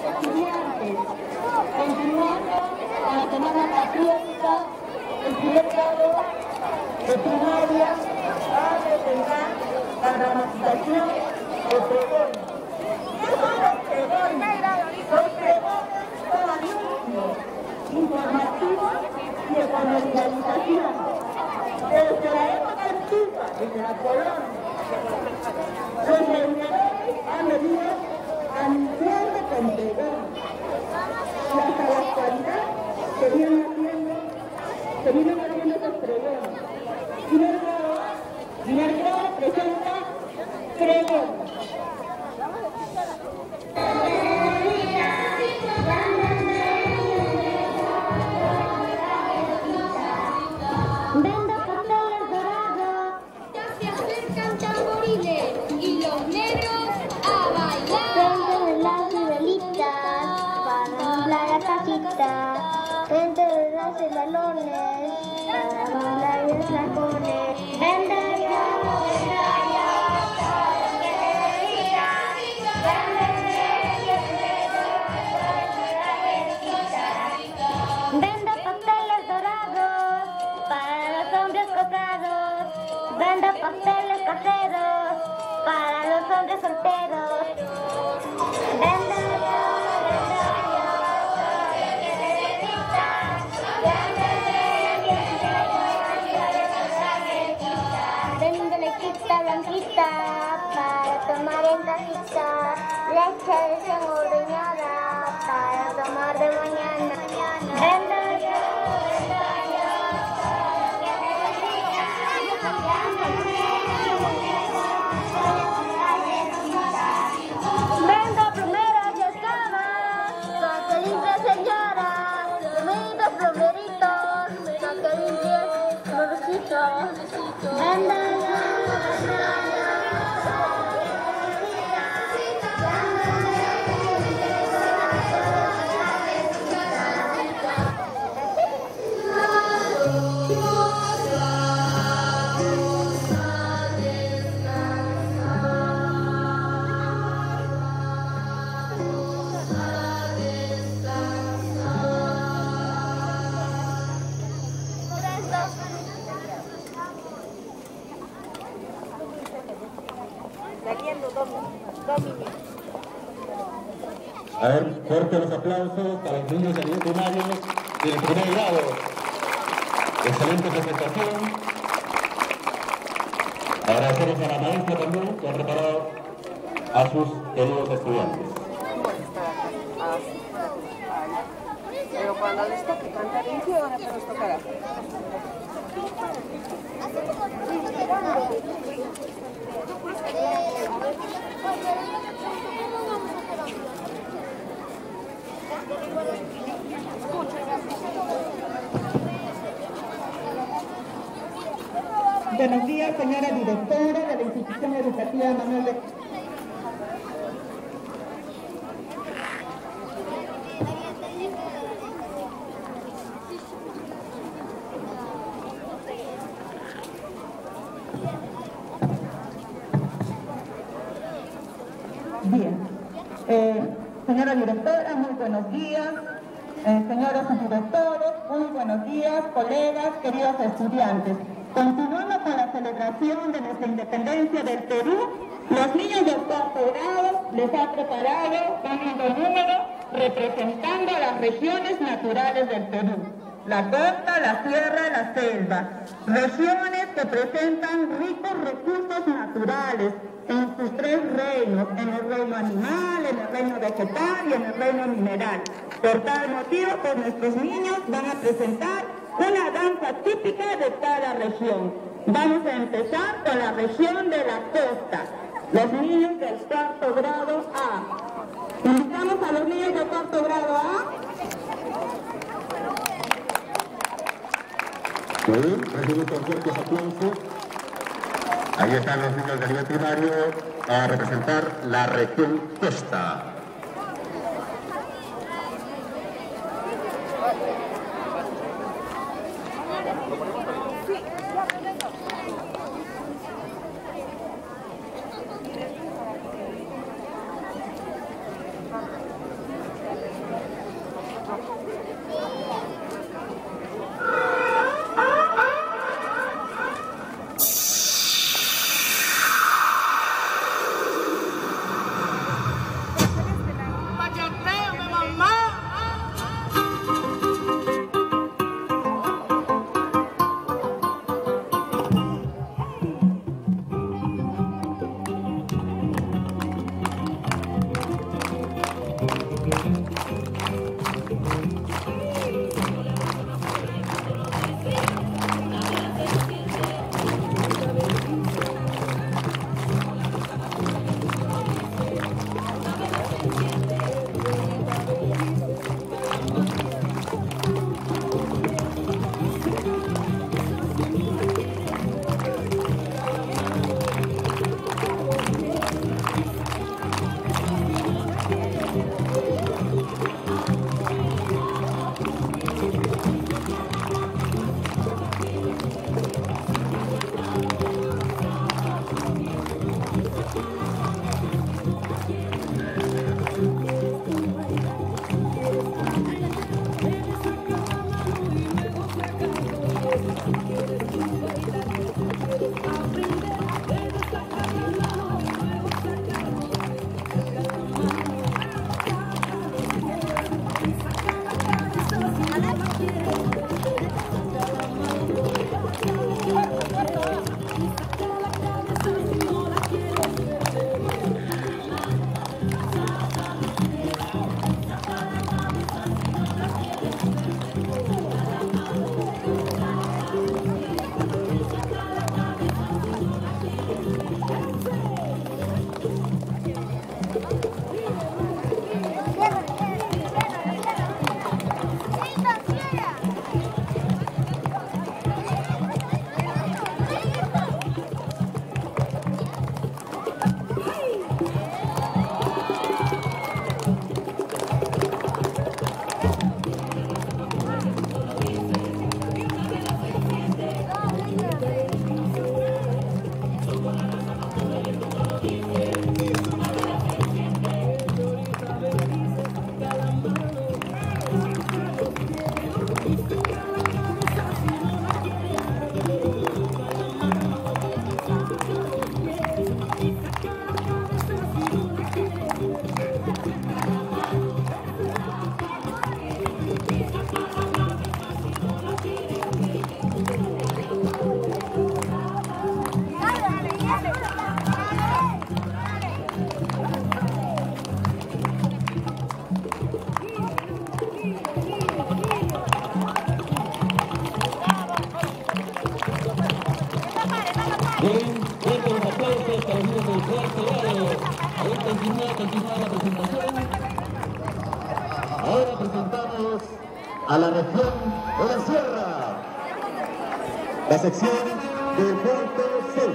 estudiantes. Continuando con la semana patriótica, el primer grado de primaria va a presentar la dramatización de pregón. ¿Qué son los pregones? Los pregones son anuncios informativos y de comercialización. Desde la época antigua, desde la colonia, los leñadores han venido anunciando con pregón. Y hasta la actualidad se vienen haciendo esos pregones. Primer grado presenta pregón. Dentro de los salones, para bailar los tacones. Vendo pasteles dorados para los hombres casados. Vendo pasteles caseros para los hombres solteros. Blanquita para tomar en tacita, leche recién ordeñada para tomar de mañana. Vendo plumeras y escamas para que limpie señora, plumitos, plumeritos para que limpie florecitos. A ver, fuerte los aplausos para los niños de nivel primario del primer grado. Excelente presentación. Agradecerles a la maestra también que ha preparado a sus queridos estudiantes. Pero cuando les toque cantar en qué hora nos tocará. Buenos días, señora directora de la institución educativa Manuel de... Bien. Señora directora, muy buenos días. Señores directores, muy buenos días, colegas, queridos estudiantes. Continuando con la celebración de nuestra independencia del Perú, los niños del cuarto grado les ha preparado un lindo número representando a las regiones naturales del Perú. La costa, la sierra, la selva. Regiones que presentan ricos recursos naturales en sus tres reinos, en el reino animal, en el reino vegetal y en el reino mineral. Por tal motivo, pues nuestros niños van a presentar una danza típica de cada región. Vamos a empezar con la región de la costa. Los niños del cuarto grado A. Invitamos a los niños del cuarto grado A. Muy bien, recibimos con fuertes aplausos. Ahí están los niños de nivel primario a representar la región costa. continúa la presentación. Ahora presentamos a la región de la Sierra, la sección del Puerto Sur.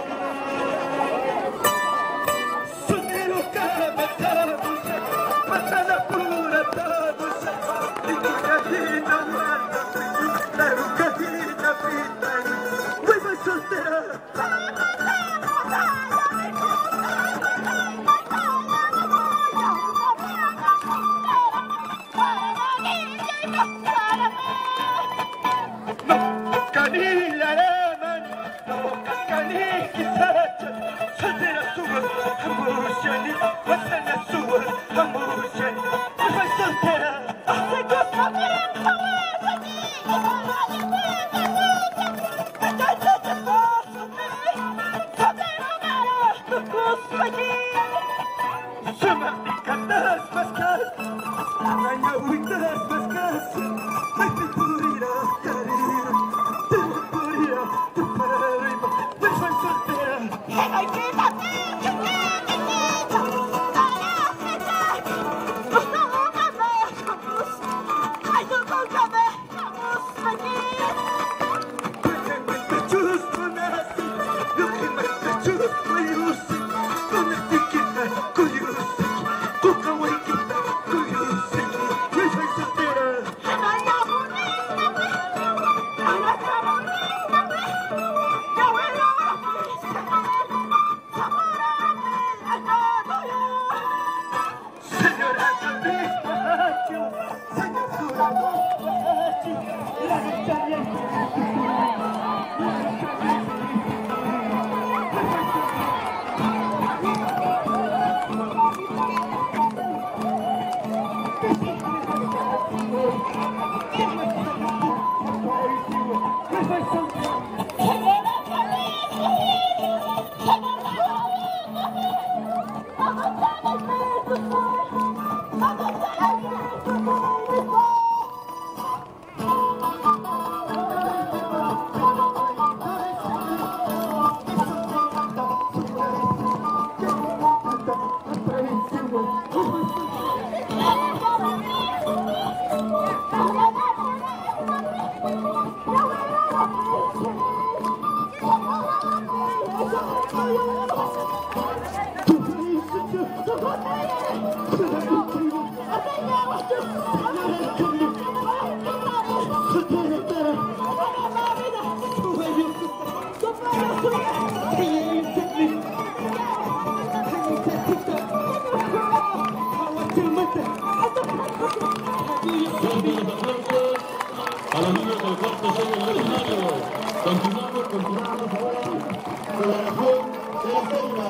A los niños del cuarto sello universitario. Continuamos ahora con la región de la selva.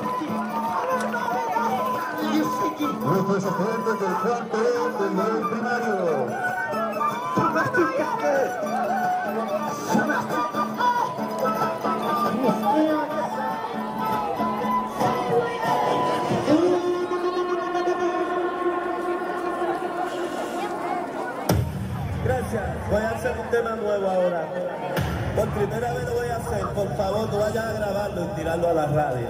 Nuestros estudiantes del cuarto del nivel primario. Gracias, voy a hacer un tema nuevo ahora. Por primera vez lo voy a hacer, por favor, no vayas a grabarlo y tirarlo a la radio.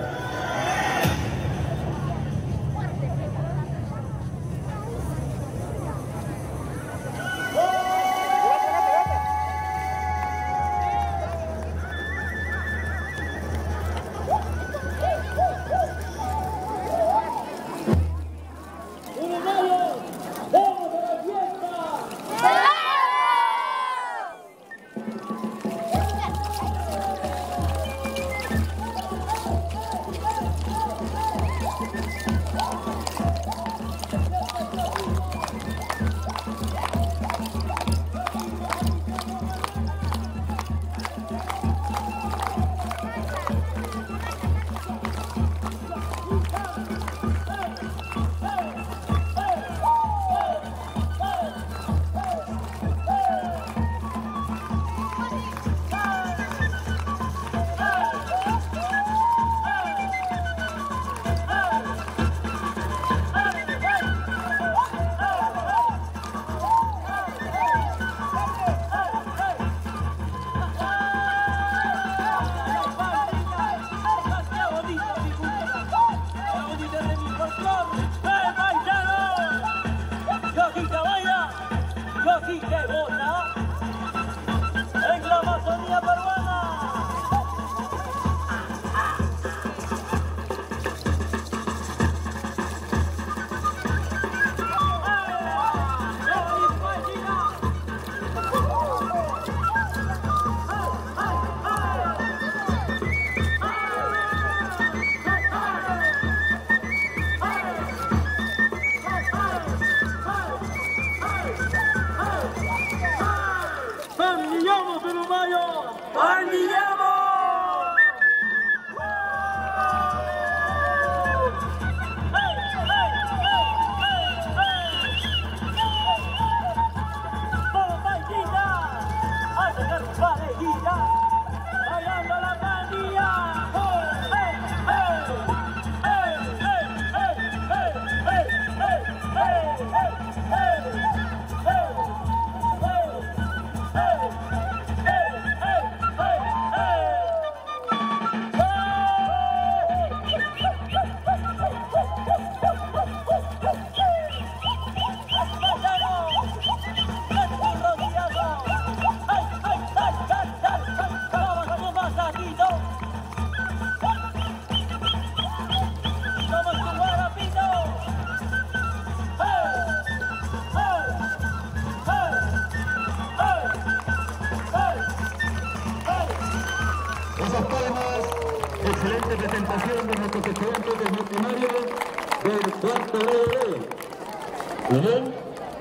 Esas palmas, excelente presentación de nuestros estudiantes del primario del cuarto grado. Muy bien.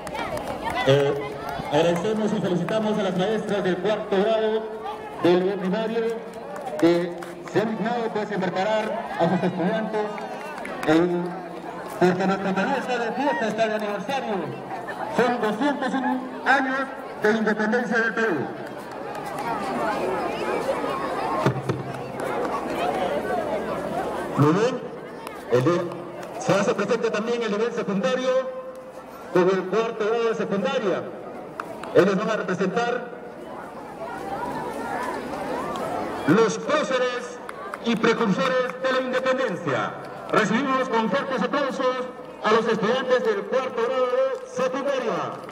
Agradecemos y felicitamos a las maestras del cuarto grado del primario que se han dignado pues en preparar a sus estudiantes porque nuestro Perú está de fiesta, está de aniversario. Son 201 años de independencia del Perú. Muy bien, se hace presente también el nivel secundario con el cuarto grado de secundaria. Ellos van a representar los próceres y precursores de la independencia. Recibimos con fuertes aplausos a los estudiantes del cuarto grado de secundaria.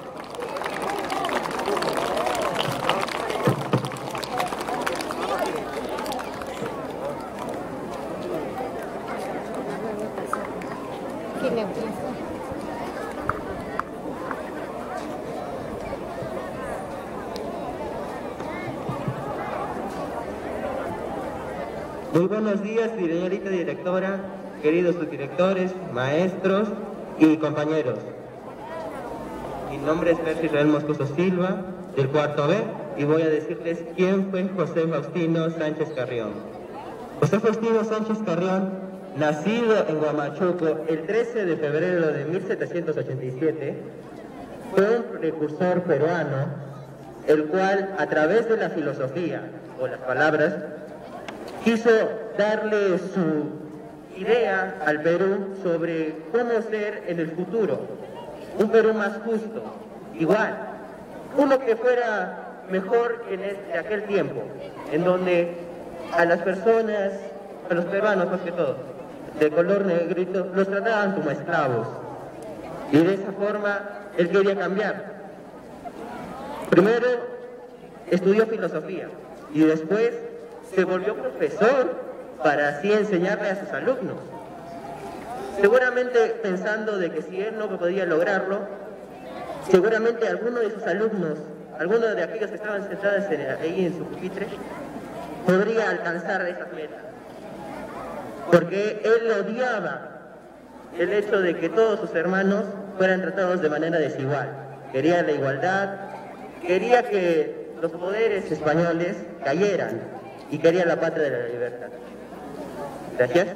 Muy buenos días, señorita directora, queridos subdirectores, maestros y compañeros. Mi nombre es Percy Israel Moscoso Silva, del cuarto B, y voy a decirles quién fue José Faustino Sánchez Carrión. José Faustino Sánchez Carrión, nacido en Huamachuco el 13 de febrero de 1787, fue un precursor peruano, el cual, a través de la filosofía o las palabras, quiso darle su idea al Perú sobre cómo ser en el futuro un Perú más justo, igual, uno que fuera mejor que de aquel tiempo, en donde a las personas, a los peruanos más que todo, de color negrito, los trataban como esclavos, y de esa forma él quería cambiar. Primero estudió filosofía y después se volvió profesor para así enseñarle a sus alumnos. Seguramente pensando de que si él no podía lograrlo, seguramente alguno de sus alumnos, alguno de aquellos que estaban sentados ahí en su pupitre, podría alcanzar esas metas. Porque él odiaba el hecho de que todos sus hermanos fueran tratados de manera desigual. Quería la igualdad, quería que los poderes españoles cayeran, y quería la patria de la libertad. Gracias.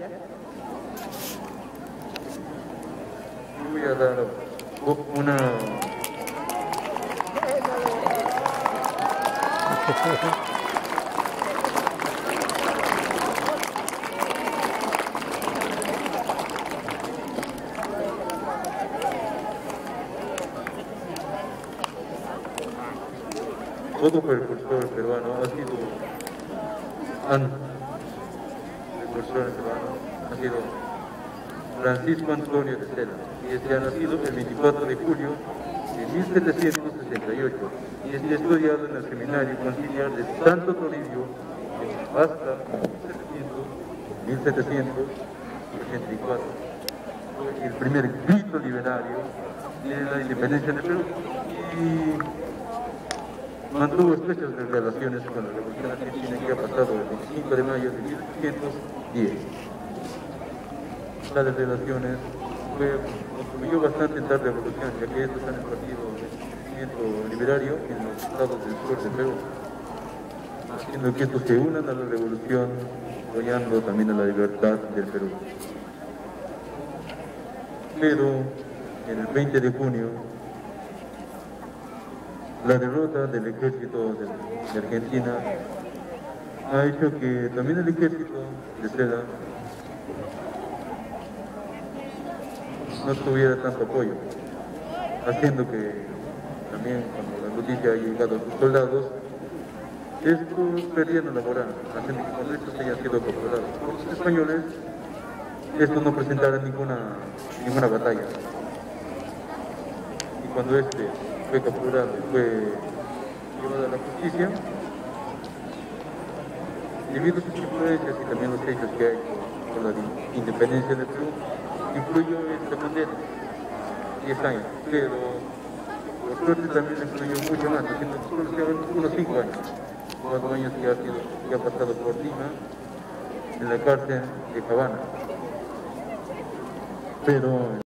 Voy a dar una... Todo precursor peruano ha sido precursor peruano ha sido Francisco Antonio de Sela, y este ha nacido el 24 de julio de 1768 y es estudiado en el Seminario Conciliar de Santo Toribio hasta 1784. Fue el primer grito literario de la independencia de Perú y mantuvo estrechas relaciones con la Revolución Argentina que ha pasado el 25 de mayo de 1810. Las relaciones contribuyó bastante en tal revolución, ya que estos han impartido el movimiento liberario en los estados del sur de Perú. haciendo que estos se unan a la revolución, apoyando también a la libertad del Perú. Pero en el 20 de junio, la derrota del ejército de Argentina ha hecho que también el ejército de Seda no tuviera tanto apoyo, haciendo que también cuando la noticia ha llegado a sus soldados, estos perdieron la moral, haciendo que cuando estos hayan sido capturados por los españoles, estos no presentaron ninguna batalla. Y cuando este fue capturado y fue llevado a la justicia, debido a sus influencias y también los hechos que hay con la independencia del Perú, influyó esta condena, 10 años, pero por suerte también influyó mucho más, haciendo unos 5 años, 4 años que ha pasado por Lima, en la cárcel de Habana. Pero